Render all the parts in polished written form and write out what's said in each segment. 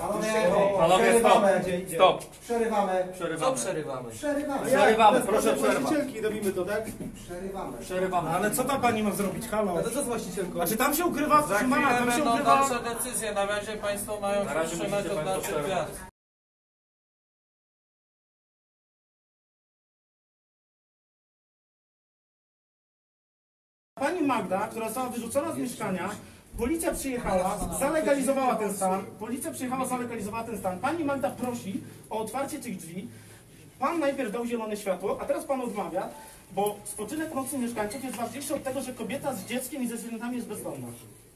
Panowie, stop. Przerywamy. Co przerywamy? Przerywamy, proszę przerwać. Właścicielki robimy to, tak? Przerywamy. Ale co ta pani ma zrobić? Halo? Ale to z właścicielką? Znaczy tam się ukrywa, Za proszę pana, chwilę tam się będą ukrywa... dalsze decyzje, na razie państwo mają się wstrzymać od naszych gwiazd. Pani Magda, która została wyrzucona z mieszkania, policja przyjechała, zalegalizowała ten stan. Pani Magda prosi o otwarcie tych drzwi. Pan najpierw dał zielone światło, a teraz pan odmawia, bo spoczynek nocy mieszkańców jest ważniejszy od tego, że kobieta z dzieckiem i ze zwierzętami jest bezdomna.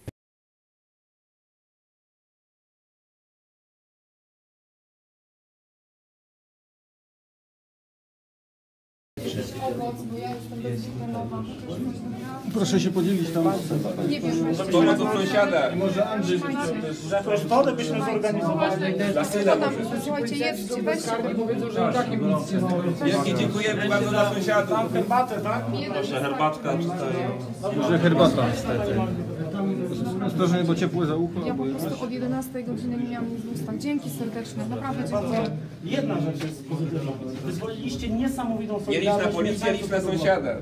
Proszę się podzielić tam. Nie wiem, Pomoc od sąsiada. Może Andrzej Jakąś wodę byśmy zorganizowali. słuchajcie, jedzcie, weźcie. Wielkie dziękujemy bardzo dla sąsiadów. Tam herbatę, tak? Proszę, herbatka tutaj. Może herbata niestety. Ostrożnie, bo ciepłe za ucho. Ja po prostu od 11 godziny nie miałam nic w ustach. Dzięki serdeczne, naprawdę dziękuję. Jedna rzecz jest pozytywna. Wyzwoliliście niesamowitą Nie licz na solidarność. policję, licz na sąsiada.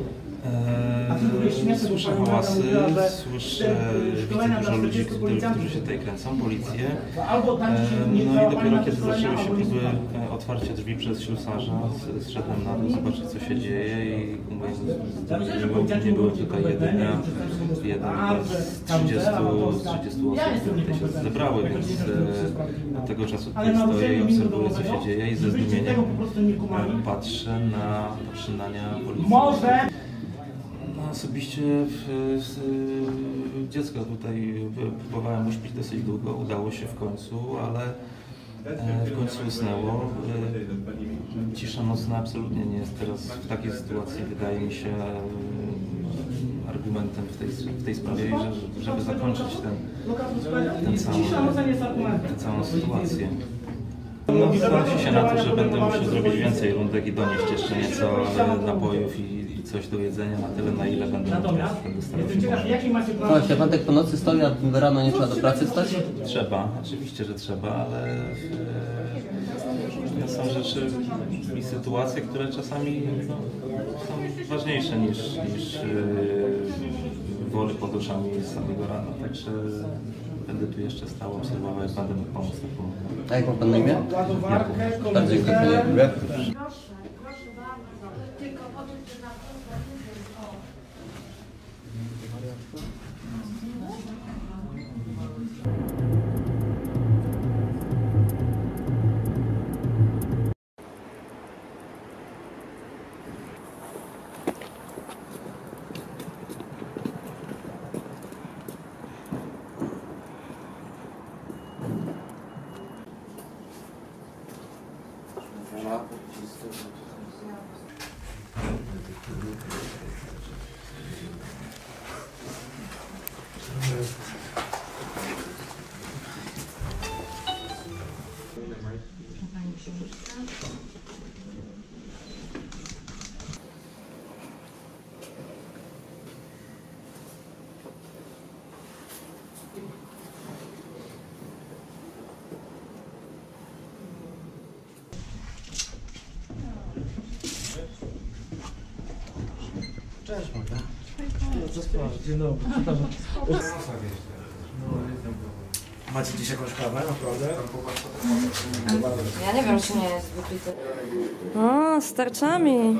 Słyszę hałasy, słyszę, widzę dużo ludzi, którzy się tutaj kręcą, policję. No i dopiero kiedy zaczęły się próby otwarcia drzwi przez ślusarza, zszedłem na dół zobaczyć, co się dzieje i nie było tutaj jeden z 30 osób, które tutaj się zebrały, więc od tego czasu tutaj stoję i obserwuję, co się dzieje i ze zdumieniem patrzę na poczynania policji. Osobiście dziecko tutaj próbowałem uśpić dosyć długo, udało się w końcu, ale w końcu usnęło. Cisza nocna absolutnie nie jest teraz w takiej sytuacji, wydaje mi się, argumentem w tej sprawie, żeby zakończyć tę całą sytuację. Zanosi się na to, że będę musiał zrobić więcej rundek i donieść jeszcze nieco napojów i coś do jedzenia na tyle, na ile będę starał się pomóc. Właśnie, pan tak po nocy stoi, a rano nie trzeba do pracy wstać? Trzeba, oczywiście, że trzeba, ale są rzeczy i sytuacje, które czasami są ważniejsze niż wory pod oczami z samego rana, także będę tu jeszcze stał, obserwował, jak będę mógł pomóc. A jak ma pan na imię? Jakub. Bardzo dziękuję. Cześć, Magda. Dzień dobry. Macie dziś jakąś kawę, naprawdę? Ja nie wiem, czy nie jest wypity. O, z tarczami.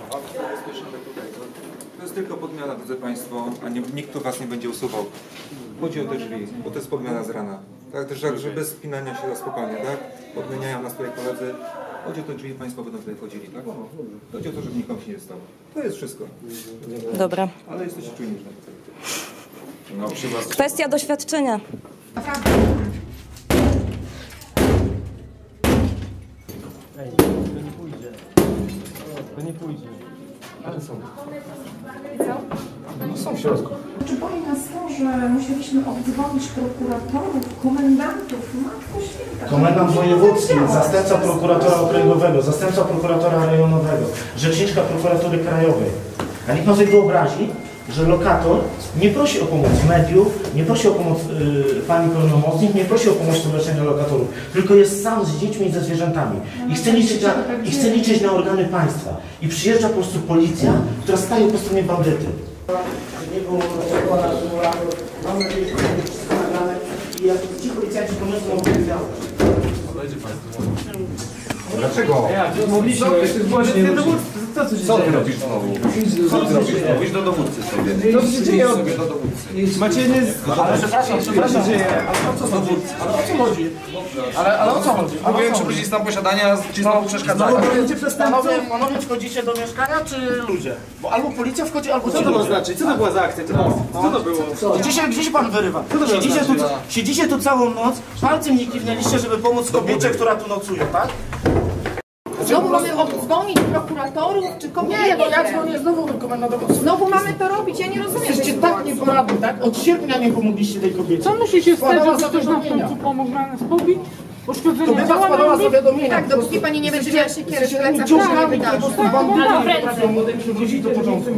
To jest tylko podmiana, drodzy Państwo, a nikt tu Was nie będzie usuwał. Chodzi o te drzwi, bo to jest podmiana z rana. Tak, też że bez spinania się na spokojnie, tak? Podmieniają nas tutaj koledzy. Chodzi o te drzwi, Państwo będą tutaj wchodzili, tak? Chodzi o to, żeby nikomu się nie stało. To jest wszystko. Dobra. Ale jesteście czujni. No, przy Was. Kwestia doświadczenia. Ej, to nie pójdzie. To nie pójdzie. Ale są. No, są w środku. Czy boli nas to, że musieliśmy obdzwonić prokuratorów, komendantów, Matko Święta? Komendant wojewódzki, zastępca prokuratora okręgowego, zastępca prokuratora rejonowego, rzeczniczka prokuratury krajowej. A nikt ma sobie wyobrazi, że lokator nie prosi o pomoc mediów, nie prosi o pomoc pani pełnomocnik, nie prosi o pomoc Stowarzyszenia Lokatorów, tylko jest sam z dziećmi i ze zwierzętami i chce liczyć na organy państwa. I przyjeżdża po prostu policja, która staje po stronie bandyty. Nie było mam nadzieję, że będzie wszystko nagrane i jak ci policjanci poniosą odpowiedzialność. Dlaczego? Mogliśmy, Co ty robisz znowu? Co ty robisz znowu? Idź do dowódcy sobie. Co się dzieje? Sobie do dowódcy. Macie nie... Ale przepraszam, dzieje. Ale o co chodzi? Ale o co chodzi? Ale o co chodzi? Mówiłem, czy ludzi stan posiadania, ci znowu przeszkadzają. Panowie wchodzicie do mieszkania, czy ludzie? Bo albo policja wchodzi, albo Co to ma znaczyć? Co to była za akcja? Co to było? Gdzie się pan wyrywa? Siedzicie tu całą noc, palcem nie kiwnęliście, żeby pomóc kobiecie, która tu nocuje, tak? Znowu mamy dzwonić prokuratorów, czy kogo? Nie, no ja dzwonię znowu do komenda dowódcy. Znowu mamy to robić, ja nie rozumiem. Jesteście tak nieporadni, tak? Od sierpnia nie pomogliście tej kobiecie. Co musi się stać, Składała że ktoś nam w zawiadomienia. końcu pomógł nas pobić? Uszkodzenia Kobieta ciała składała robi? zawiadomienia. Tak, dopóki pani nie będzie miała siekiery w plecach, to się nie Ciągami, po wydarzy. prostu bandytami potrafią przywrócić do porządku.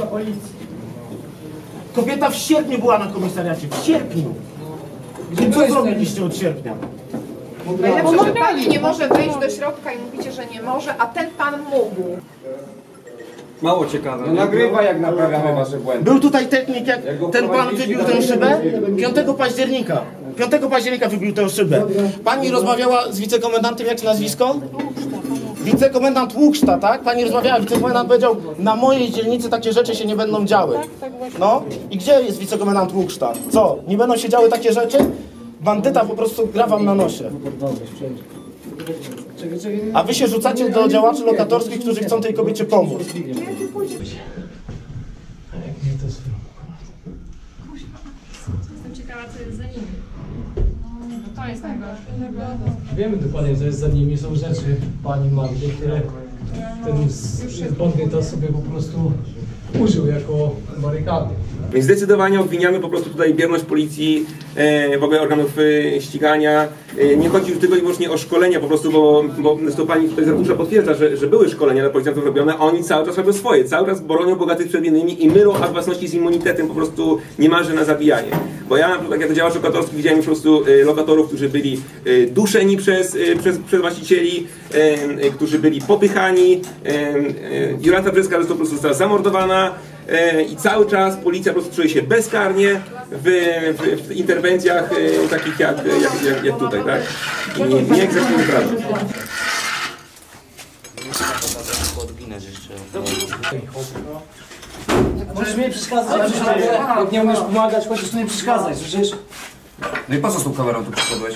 Kobieta w sierpniu była na komisariacie. W sierpniu. Co zrobiliście od sierpnia? Najlepsze, że pani nie może wejść do środka i mówicie, że nie może, a ten pan mógł. Mało ciekawe. No nagrywa, jak naprawiamy wasze błędy. Był tutaj technik, jak ten pan wybił tę szybę 5 października. 5 października wybił tę szybę. Pani rozmawiała z wicekomendantem, jak się nazwisko? Wicekomendant Łukszta, tak? Pani rozmawiała, wicekomendant powiedział, na mojej dzielnicy takie rzeczy się nie będą działy. No i gdzie jest wicekomendant Łukszta? Co? Nie będą się działy takie rzeczy? Bandyta po prostu gra wam na nosie. A wy się rzucacie do działaczy lokatorskich, którzy chcą tej kobiecie pomóc. Jestem ciekawa, co jest za nimi. To jest najgorsze. Wiemy dokładnie, co jest za nimi. Są rzeczy pani Magdy, które ten bandyta sobie po prostu użył jako barykady. Więc zdecydowanie obwiniamy po prostu tutaj bierność policji, w ogóle organów ścigania. Nie chodzi już tylko i wyłącznie o szkolenia po prostu, bo to pani tutaj z ratusza potwierdza, że były szkolenia dla policjantów robione, a oni cały czas robią swoje, cały czas bronią bogatych przed biednymi i mylą akt własności z immunitetem po prostu niemalże na zabijanie. Bo ja na przykład jak jako działacz lokatorski widziałem po prostu lokatorów, którzy byli duszeni przez właścicieli, którzy byli popychani. Jolanta Brzeska po prostu została zamordowana. I cały czas policja po prostu czuje się bezkarnie w interwencjach takich jak tutaj, tak? I nie egzekwuje prawa. Możesz mi przeszkadzać, jak nie umiesz pomagać, chociaż nie przeszkadzać, słyszysz? No i po co z tą kamerą tu przyszedłeś?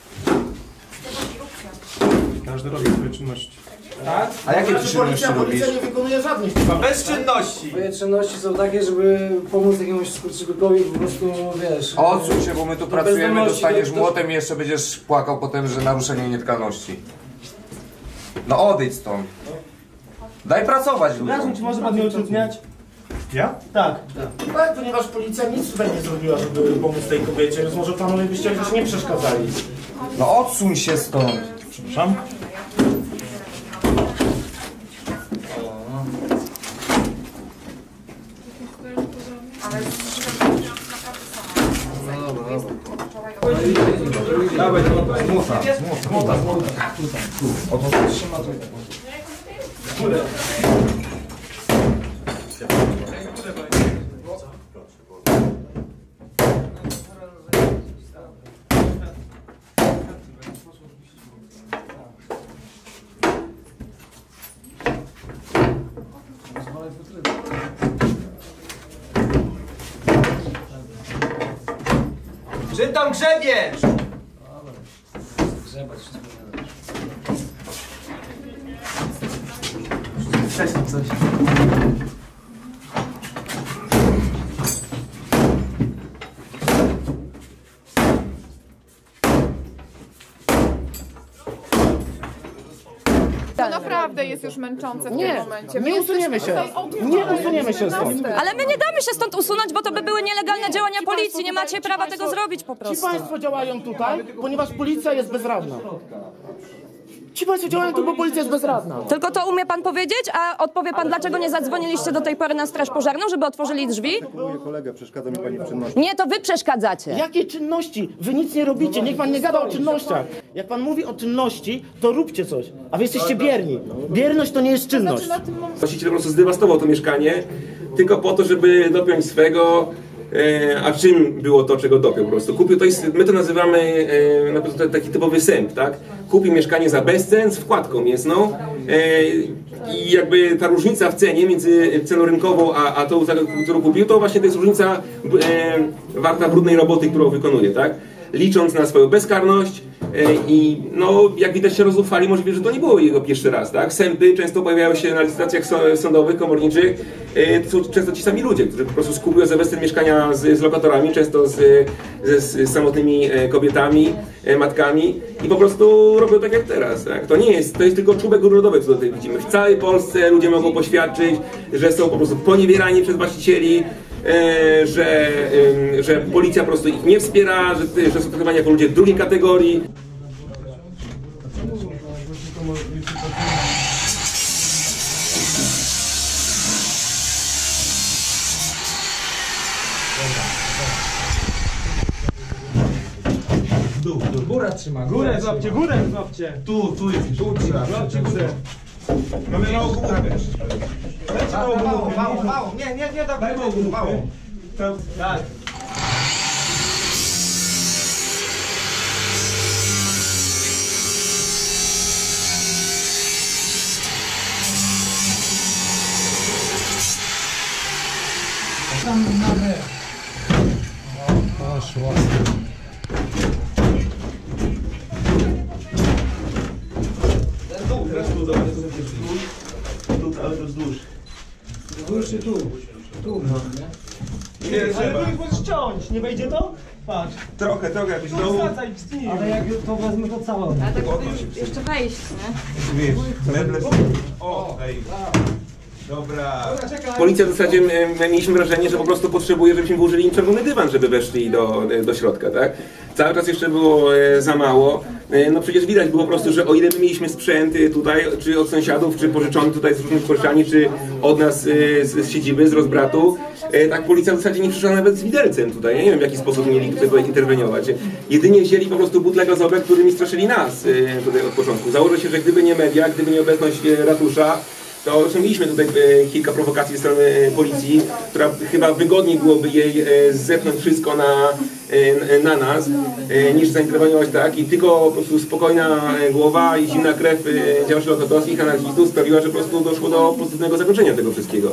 Każdy robi swoje czynności. Tak? A jakie ty czynności robisz? Policja nie wykonuje żadnych. Bezczynności! Moje czynności są takie, żeby pomóc jakiemuś skurczybykowi po prostu, wiesz... Odsuń się, bo my tu pracujemy, bezdomności, dostaniesz młotem i jeszcze będziesz płakał potem, że naruszenie nietykalności. No odejdź stąd. Daj pracować ludziom. Czy może pan mnie utrudniać? Ja? Tak. Tak, ponieważ policja nic tutaj nie zrobiła, żeby pomóc tej kobiecie, więc może panowie byście jakoś nie przeszkadzali. No odsuń się stąd. Przepraszam? Dawaj, zmucha. Oto trzyma to. Czym tam grzebiesz? Wcześniej coś. To naprawdę jest już męczące w tym momencie. Nie usuniemy się. Nie usuniemy się stąd. Ale my nie damy się stąd usunąć, bo to by były nielegalne działania policji. Nie macie prawa tego zrobić po Ci prostu. państwo działają tutaj, ponieważ policja jest bezradna. Ci państwo działają tu, bo policja jest bezradna. Tylko to umie pan powiedzieć, a odpowie pan, dlaczego nie zadzwoniliście do tej pory na straż pożarną, żeby otworzyli drzwi? Mój kolega, przeszkadza mi pani w czynności. Nie, to wy przeszkadzacie. Jakie czynności? Wy nic nie robicie, niech pan nie gada o czynnościach. Jak pan mówi o czynności, to róbcie coś, a wy jesteście bierni. Bierność to nie jest czynność. Właściciel po prostu zdewastował to mieszkanie tylko po to, żeby dopiąć swego. A czym było to, czego dopiął po prostu? Kupił, my to nazywamy taki typowy sęp, tak? Kupił mieszkanie za bezcen z wkładką mięsną i jakby ta różnica w cenie między ceną rynkową a tą, którą kupił, to właśnie to jest różnica warta brudnej roboty, którą wykonuje, tak? Licząc na swoją bezkarność i no, jak widać się rozufali, możliwe, że to nie było jego pierwszy raz, tak? Sępy często pojawiają się na licytacjach sądowych, komorniczych, to są często ci sami ludzie, którzy po prostu skupują za bezcen mieszkania z lokatorami, często z samotnymi kobietami, matkami i po prostu robią tak jak teraz, tak? To jest tylko czubek góry lodowej, co tutaj widzimy. W całej Polsce ludzie mogą poświadczyć, że są po prostu poniewierani przez właścicieli, że policja po prostu ich nie wspiera, że są traktowani jako ludzie drugiej kategorii. Góra trzyma. Górę złapcie, górę złapcie. Tu jest. Tu złapcie górę. Mamy małą głowę. Mało. Nie, dawaj mało. Tak. Tam mamy. Poszło. Ale to wzdłuż. Wzdłuż czy tu? Tu, no, nie? Ale to już możesz ciąć, nie wejdzie to? Patrz. Trochę jakoś no. Wsadzaj, wstnij. Ale jak to wezmę, to całe. Ale tak jeszcze wejść, nie? Meble. O, ej. Dobra. Policja w zasadzie, mieliśmy wrażenie, że po prostu potrzebuje, żebyśmy włożyli im czerwony dywan, żeby weszli do środka, tak? Cały czas jeszcze było za mało. No przecież widać było po prostu, że o ile my mieliśmy sprzęt tutaj, czy od sąsiadów, czy pożyczony tutaj z różnych pożyczalni, czy od nas z siedziby, z rozbratu, tak policja w zasadzie nie przyszła nawet z widelcem tutaj. Ja nie wiem, w jaki sposób mieli tutaj interweniować. Jedynie wzięli po prostu butle gazowe, którymi straszyli nas tutaj od początku. Założę się, że gdyby nie media, gdyby nie obecność ratusza, to mieliśmy tutaj kilka prowokacji ze strony policji, która chyba wygodniej byłoby jej zepchnąć wszystko na nas, niż zainterweniować tak. I tylko po prostu spokojna głowa i zimna krew działaczy lokatorskich, anarchistów sprawiła, że po prostu doszło do pozytywnego zakończenia tego wszystkiego.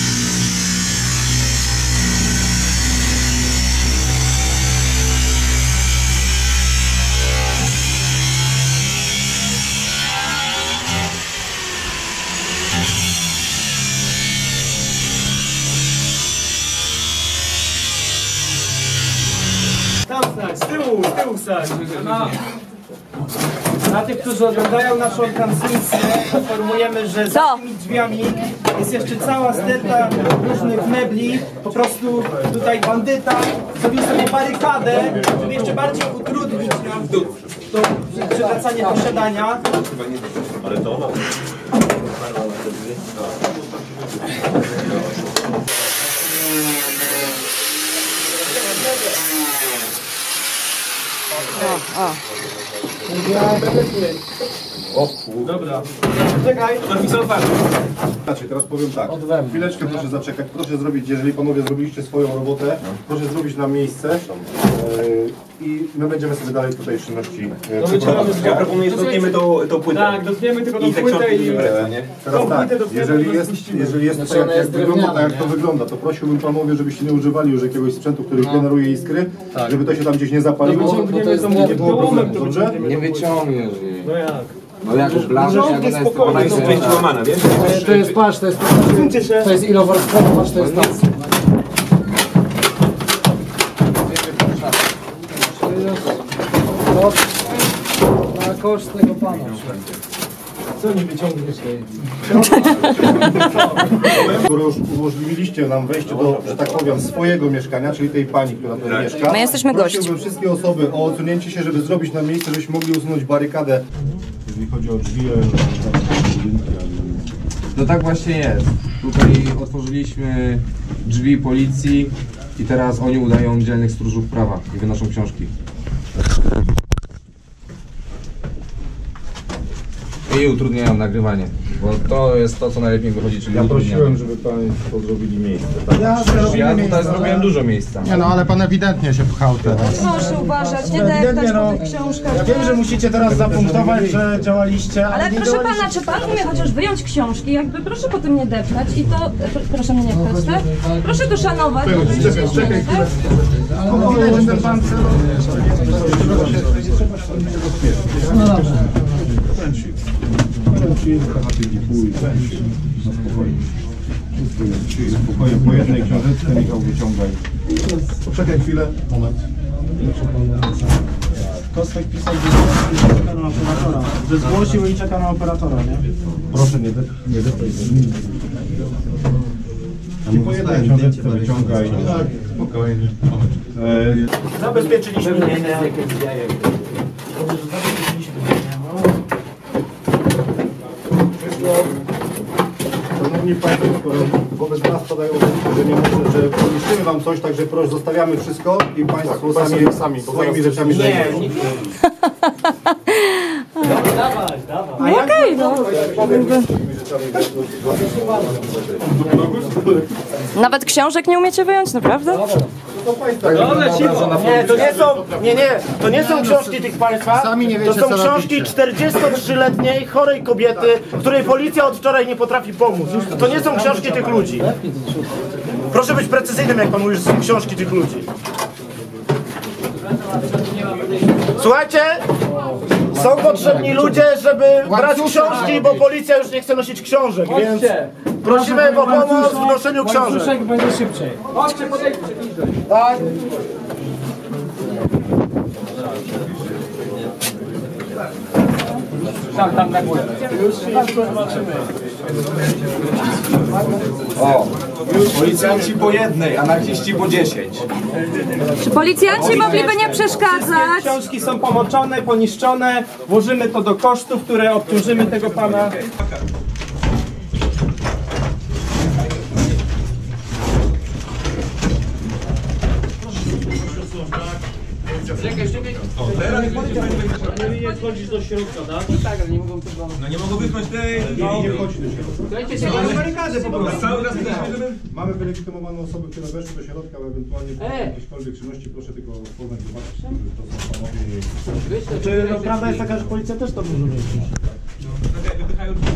Tam stać, z tyłu stać. Dla tych, którzy oglądają naszą transmisję, informujemy, że za tymi drzwiami jest jeszcze cała sterta różnych mebli. Po prostu tutaj bandyta zrobił sobie barykadę, żeby jeszcze bardziej utrudnić nam to przywracanie posiadania. Ale to ona. Dobra. Czekaj, to otwarty. Znaczy, teraz powiem tak. Chwileczkę proszę zaczekać. Proszę zrobić, jeżeli panowie zrobiliście swoją robotę, proszę zrobić na miejsce i my będziemy sobie dalej tutaj czynności przeprowadzać. Ja proponuję, że dotkniemy tą płytę. Tak, dotkniemy tylko tą płytę i... Teraz tak, jeżeli jest to jak wygląda tak, jak to wygląda, to prosiłbym panowie, żebyście nie używali już jakiegoś sprzętu, który generuje iskry, żeby to się tam gdzieś nie zapaliło, nie było problemu, dobrze? Nie wyciągniesz jej. No jak? No jak blażesz, jak ona jest Ona jest część łamana, wiesz? To jest, patrz, to jest ilowarstwowa, patrz, to jest tam. Na koszt tego pana. Co nie wyciągniesz tej? Skoro już umożliwiliście nam wejście do, że tak powiem, swojego mieszkania, czyli tej pani, która tutaj mieszka, My jesteśmy gośćmi. prosiłbym wszystkie osoby o odsunięcie się, żeby zrobić na miejsce, żebyśmy mogli usunąć barykadę jeżeli chodzi o drzwi, No tak właśnie jest. Tutaj otworzyliśmy drzwi policji i teraz oni udają dzielnych stróżów prawa i wynoszą książki. I utrudniają nagrywanie, bo to jest to, co najlepiej wychodzi, czyli ja utrudnianie. prosiłem, żeby Państwo zrobili miejsce. Tak? Ja tutaj zrobiłem dużo miejsca. Nie no, ale Pan ewidentnie się pchał teraz. Proszę uważać, nie deptać po tych książkach. Ja wiem, że musicie teraz zapunktować, że działaliście, Ale nie proszę działaliście. pana, czy pan umie chociaż wyjąć książki? Jakby proszę potem nie deptać i to... Proszę mnie nie pchać, tak? Proszę to szanować. Czekaj chwilę. Widać, że ten Pan No dobrze. Spokojnie, po jednej książeczce, Michał, wyciągaj. Poczekaj chwilę, moment. Kostek pisał, że czeka na operatora, że zgłosił i czeka na operatora, nie? Proszę nie deptaj. I po jednej książeczce wyciągaj. Tak, spokojnie. Zabezpieczyliśmy mnie. Szanowni Państwo, skoro wobec nas padają zarzuty, że nie może, że poniszczymy Wam coś, także proszę, zostawiamy wszystko i Państwo sami swoimi rzeczami zajmują. No okej, no. Nawet książek nie umiecie wyjąć, naprawdę? Nie, to nie są książki tych Państwa, to są książki 43-letniej chorej kobiety, której policja od wczoraj nie potrafi pomóc. To nie są książki tych ludzi. Proszę być precyzyjnym, jak Pan mówi, że są książki tych ludzi. Słuchajcie, są potrzebni ludzie, żeby brać książki, bo policja już nie chce nosić książek, więc prosimy o pomoc w noszeniu książek. Łańcuszek będzie szybciej. Chodźcie, podejdźcie bliżej. Tak. Tam na górę. O! Policjanci po jednej, anarchiści po 10. Czy policjanci mogliby nie przeszkadzać? Książki są pomoczone, poniszczone. Włożymy to do kosztów, które obciążymy tego pana. Nie wchodzisz do środka, tak? Tak, ale nie mogą tego... No nie mogą wypchnąć tej... Nie wchodzi do środka. Dajcie się barykadę po prostu. Cały raz żeby... Mamy wylegitymowane osoby, które weszły do środka, ale ewentualnie jakiekolwiek czynności, proszę tylko poznać, zobaczyć, że to są panowie. Czy no, prawda jest taka, że policja też to może mieć? Wypychają ludzi.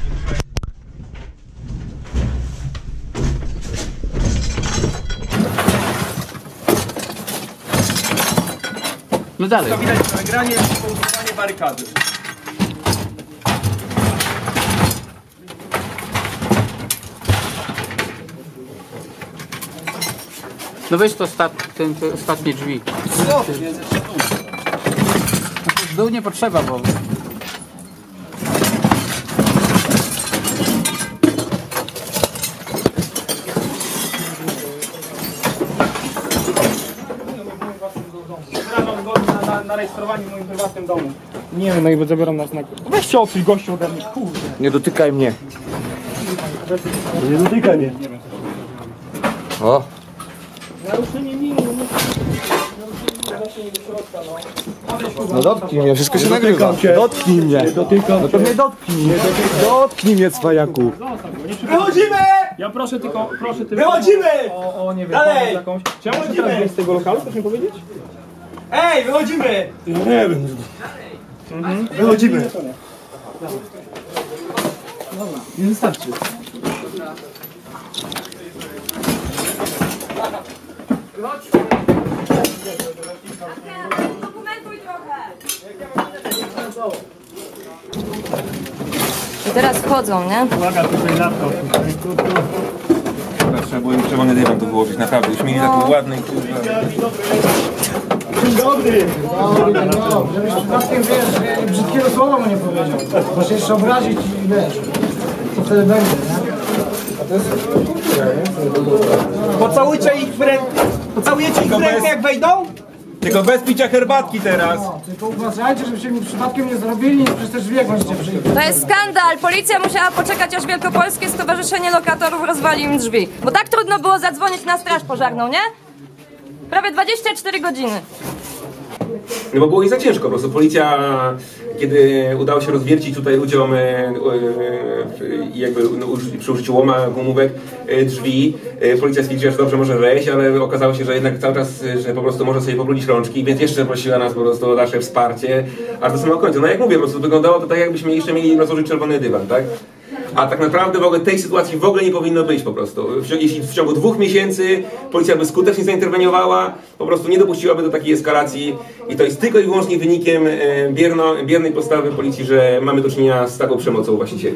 No dalej. To widać na nagranie, pousuwanie barykady. No weź to te ostatnie drzwi. W dół nie potrzeba, bo... Zabieram go na rejestrowanie w moim prywatnym domu. Nie wiem, no i zabieram nas na... Weźcie odsuń gościu ode mnie, kurde. Nie dotykaj mnie. Nie dotykaj mnie. O! Naruszenie minimum. No dotknij mnie, wszystko się nagrywa. Dotknij mnie. No to mnie dotknij. Dotknij mnie, cwajaku. Wychodzimy! Ja proszę tylko wychodzimy! O nie wiem, dalej! Jakąś... Czy ja muszę teraz wyjść z tego lokalu, proszę mi powiedzieć? Ej, wychodzimy! Ja nie wiem. Wychodzimy. Dobra, nie wystarczy. Dokumentuj trochę. I teraz wchodzą, nie? Uwaga, tutaj laptop. Trzeba było im czerwony dywan tu wyłożyć, naprawdę. Już mieli taki ładny, kurwa. Dzień dobry! Żebyś przypadkiem, wiesz, brzydkiego słowa mu nie powiedział. Masz jeszcze obrazić i wiesz, co wtedy będzie, nie? A to jest kultura, nie? Pocałujcie ich w rękę. Pocałujecie ich w rękę, jak wejdą? Tylko bez picia herbatki teraz. Tylko uważajcie, żebyście mi przypadkiem nie zrobili, nic przez te drzwi jak będziecie przyjechać. To jest skandal! Policja musiała poczekać, aż Wielkopolskie Stowarzyszenie Lokatorów rozwali im drzwi. Bo tak trudno było zadzwonić na straż pożarną, nie? Prawie 24 godziny. No bo było jej za ciężko, po prostu policja, kiedy udało się rozwiercić tutaj ludziom jakby przy użyciu łoma, gumówek, drzwi, policja stwierdziła, że dobrze może wejść, ale okazało się, że jednak cały czas, że po prostu może sobie pobrudzić rączki, więc jeszcze prosiła nas po prostu o nasze wsparcie, aż do samego końca. No jak mówię, po prostu wyglądało to tak, jakbyśmy jeszcze mieli rozłożyć czerwony dywan, tak? A tak naprawdę w ogóle tej sytuacji w ogóle nie powinno być po prostu. Jeśli w ciągu 2 miesięcy policja by skutecznie zainterweniowała, po prostu nie dopuściłaby do takiej eskalacji i to jest tylko i wyłącznie wynikiem biernej postawy policji, że mamy do czynienia z taką przemocą właścicieli.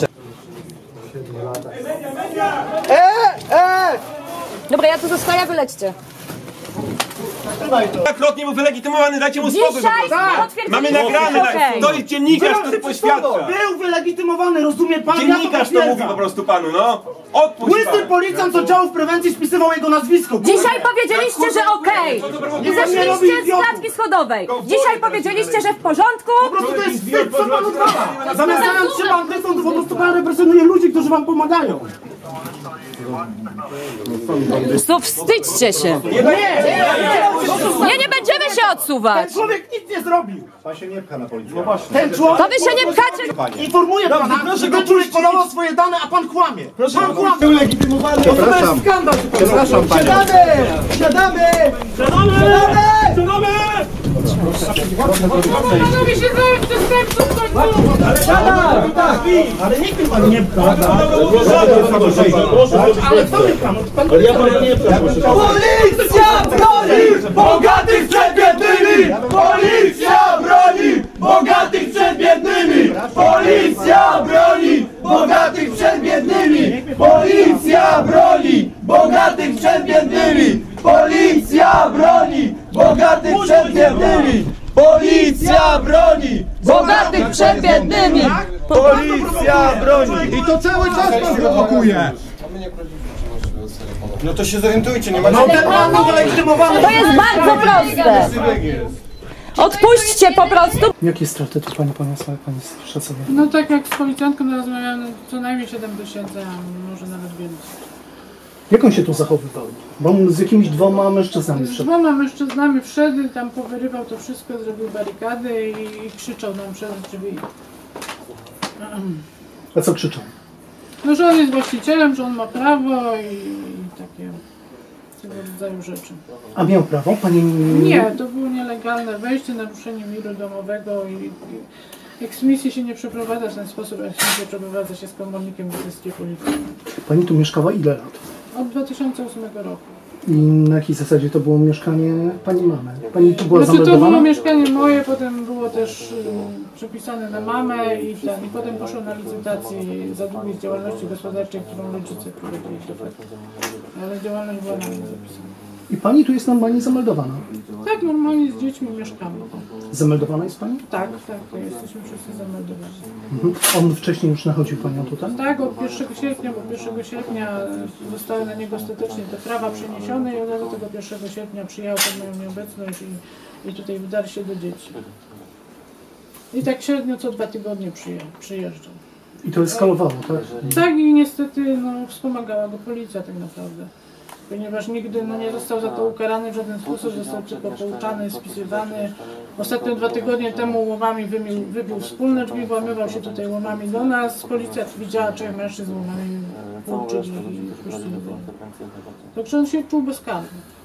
Dobra, ja tu zostaję, wylećcie. Wielokrotnie był wylegitymowany, dajcie mu spokój. Mamy nagrane, to jest dziennikarz, który poświadcza. Był wylegitymowany, rozumie pan? Dziennikarz to mówi po prostu panu, no. Odpuść Łysy pan. policjant, co działał w prewencji, spisywał jego nazwisko. Dzisiaj powiedzieliście, że okej. I zeszliście z klatki schodowej. Dzisiaj powiedzieliście, że w porządku. Po prostu to jest wstyd, co pan odwala. Zamiast 3 bandystów, to po prostu pan represjonuje ludzi, którzy wam pomagają. To wstydźcie się. Nie będziemy się odsuwać. Ten człowiek nic nie zrobił. Pan się nie pcha na policję. Ten człowiek... To wy się nie pchacie. Informuję pana, że ten człowiek podawał swoje dane, a pan kłamie. Pan kłamie. Był legitymowany. To jest skandal. Przepraszam panią. Siadamy! Panowie się zająć przestępców w końcu! Ale nikt mnie pan nie pcha. Ale kto mnie pcha? Ale ja pana nie pcham. Policja broni bogatych przed biednymi! Policja broni bogatych przed biednymi! Policja broni bogatych przed biednymi! Policja broni bogatych przed biednymi! Policja broni bogatych przed biednymi! Policja broni bogatych przed biednymi! Policja broni! I to cały czas pan prowokuje. No to się zorientujcie, nie ma... No ten pan był wylegitymowany. To jest bardzo proste. Odpuśćcie po prostu. Jakie straty tu pani poniosła, pani szacuje? No tak jak z policjantką rozmawiamy, co najmniej 7 tysięcy, a może nawet więcej. Jak on się tu zachowywał? Bo on z jakimiś 2 mężczyznami Z wszedł. 2 mężczyznami wszedł, tam powyrywał to wszystko, zrobił barykady i krzyczał nam przez drzwi. A co krzyczał? No, że on jest właścicielem, że on ma prawo i takie tego rodzaju rzeczy. A miał prawo? Pani... Nie, to było nielegalne wejście, naruszenie miru domowego i eksmisji się nie przeprowadza w ten sposób, eksmisję przeprowadza się z komornikiem miejskiej policji. Pani tu mieszkała ile lat? Od 2008 roku. I na jakiej zasadzie to było mieszkanie pani mamy? Pani tu była Znaczy to zameldowana? było mieszkanie moje, potem było też przepisane na mamę i potem poszło na licytację za długiej działalności gospodarczej, którą rodzice prowadzili do faktu. Ale działalność była na mnie zapisana. I pani tu jest normalnie zameldowana? Tak, normalnie z dziećmi mieszkamy. Zameldowana jest pani? Tak, to jesteśmy wszyscy zameldowani. Mhm. On wcześniej już nachodził panią tutaj? Tak, od 1 sierpnia, bo 1 sierpnia zostały na niego ostatecznie te prawa przeniesione i od razu tego 1 sierpnia przyjechał pod moją nieobecność i tutaj wdarł się do dzieci. I tak średnio co 2 tygodnie przyjeżdżał. I to eskalowało, tak? Tak i niestety wspomagała go policja tak naprawdę. Ponieważ nigdy nie został za to ukarany w żaden sposób, został tylko pouczany, spisywany. Ostatnio 2 tygodnie temu łomami wybił wspólne drzwi, włamywał się tutaj łomami do nas. Policja widziała 3 mężczyzn łomami pouczyli i puścili go. Także on się czuł bezkarny.